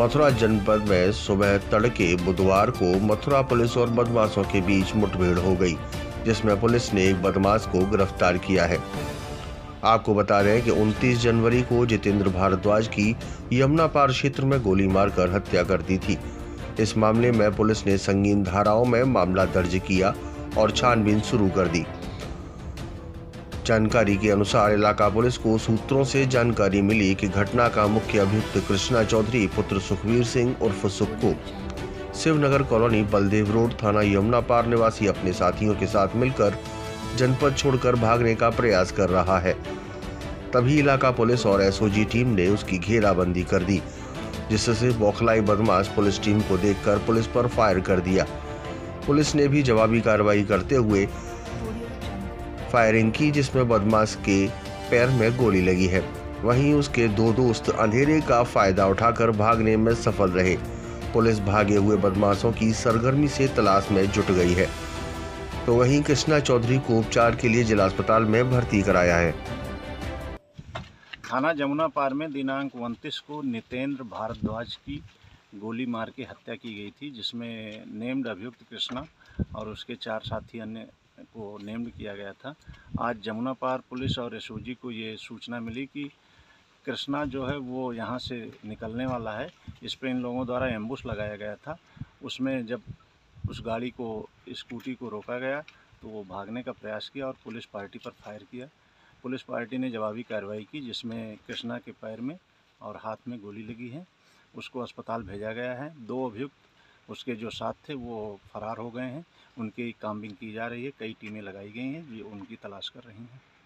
मथुरा जनपद में सुबह तड़के बुधवार को मथुरा पुलिस और बदमाशों के बीच मुठभेड़ हो गई, जिसमें पुलिस ने एक बदमाश को गिरफ्तार किया है। आपको बता रहे हैं कि 29 जनवरी को जितेंद्र भारद्वाज की यमुना पार क्षेत्र में गोली मारकर हत्या कर दी थी। इस मामले में पुलिस ने संगीन धाराओं में मामला दर्ज किया और छानबीन शुरू कर दी। जानकारी के अनुसार इलाका पुलिस को सूत्रों से जानकारी मिली कि घटना का मुख्य अभियुक्त कृष्णा चौधरी पुत्र सुखवीर सिंह उर्फ सुक्कू शिवनगर कॉलोनी बलदेव रोड थाना यमुना पार निवासी अपने साथियों के साथ मिलकर जनपद छोड़कर भागने का प्रयास कर रहा है। तभी इलाका पुलिस और एसओजी टीम ने उसकी घेराबंदी कर दी, जिससे बौखलाई बदमाश पुलिस टीम को देखकर पुलिस पर फायर कर दिया। पुलिस ने भी जवाबी कार्रवाई करते हुए फायरिंग की, जिसमें बदमाश के पैर में गोली लगी है। वहीं उसके दो दोस्त अंधेरे का फायदा उठाकर भागने में सफल रहे। पुलिस भागे हुए बदमाशों की सरगर्मी से तलाश में जुट गई है, तो वहीं कृष्णा चौधरी को उपचार के लिए जिला अस्पताल में भर्ती कराया है। थाना जमुना पार में दिनांक 29 को नितेंद्र भारद्वाज की गोली मार के हत्या की गई थी, जिसमें नेम्ड अभियुक्त कृष्णा और उसके 4 साथी अन्य को नेम्ड किया गया था। आज जमुना पार पुलिस और एसओजी को ये सूचना मिली कि कृष्णा जो है वो यहाँ से निकलने वाला है। इस पर इन लोगों द्वारा एम्बुश लगाया गया था। उसमें जब उस गाड़ी को स्कूटी को रोका गया तो वो भागने का प्रयास किया और पुलिस पार्टी पर फायर किया। पुलिस पार्टी ने जवाबी कार्रवाई की, जिसमें कृष्णा के पैर में और हाथ में गोली लगी है। उसको अस्पताल भेजा गया है। 2 अभियुक्त उसके जो साथ थे वो फरार हो गए हैं। उनकी काम्बिंग की जा रही है। कई टीमें लगाई गई हैं जो उनकी तलाश कर रही हैं।